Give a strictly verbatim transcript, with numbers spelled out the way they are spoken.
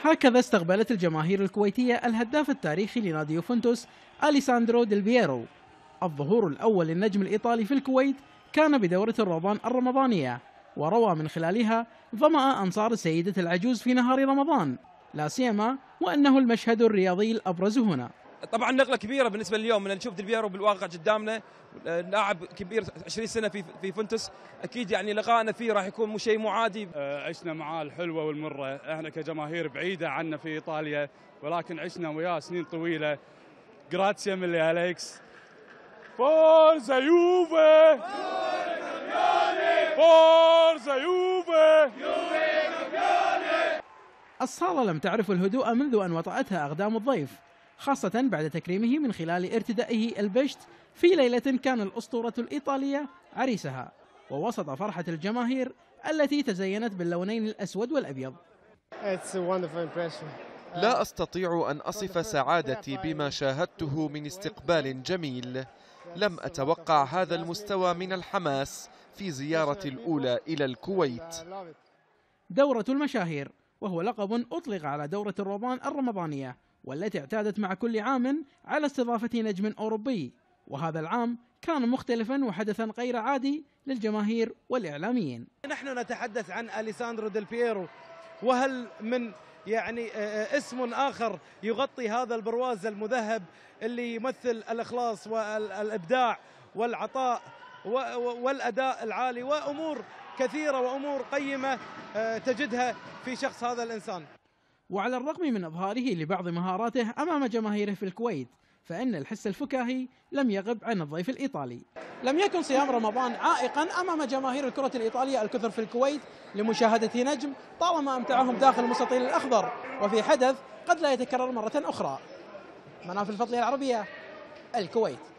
هكذا استقبلت الجماهير الكويتية الهداف التاريخي لنادي يوفنتوس أليساندرو ديل بييرو. الظهور الأول للنجم الإيطالي في الكويت كان بدورة الروضان الرمضانية، وروى من خلالها ظمأ أنصار السيدة العجوز في نهار رمضان، لا سيما وأنه المشهد الرياضي الأبرز هنا. طبعا نقله كبيره بالنسبه لليوم ان نشوف ديل بييرو بالواقع قدامنا، لاعب كبير عشرين سنه في في فونتس، اكيد يعني لقائنا فيه راح يكون مو شيء مو عادي. عشنا معاه الحلوه والمره، احنا كجماهير بعيده عنا في ايطاليا، ولكن عشنا وياه سنين طويله. جراتسيا ميلي اليكس. فورزا يوفي، فورزا يوفي. الصالة لم تعرف الهدوء منذ أن وطأتها أقدام الضيف، خاصة بعد تكريمه من خلال ارتدائه البشت في ليلة كان الأسطورة الإيطالية عريسها، ووسط فرحة الجماهير التي تزينت باللونين الأسود والأبيض. لا أستطيع أن أصف سعادتي بما شاهدته من استقبال جميل. لم أتوقع هذا المستوى من الحماس في زيارتي الأولى إلى الكويت. دورة المشاهير، وهو لقب أطلق على دورة الروضان الرمضانية، والتي اعتادت مع كل عام على استضافة نجم أوروبي، وهذا العام كان مختلفا وحدثا غير عادي للجماهير والإعلاميين. نحن نتحدث عن أليساندرو ديل بييرو، وهل من يعني اسم آخر يغطي هذا البرواز المذهب اللي يمثل الإخلاص والإبداع والعطاء والأداء العالي وأمور كثيرة وأمور قيمة تجدها في شخص هذا الإنسان. وعلى الرغم من إظهاره لبعض مهاراته أمام جماهيره في الكويت، فإن الحس الفكاهي لم يغب عن الضيف الإيطالي. لم يكن صيام رمضان عائقا أمام جماهير الكرة الإيطالية الكثر في الكويت لمشاهدة نجم طالما أمتعهم داخل المستطيل الأخضر، وفي حدث قد لا يتكرر مرة أخرى. مناف الفضلية العربية، الكويت.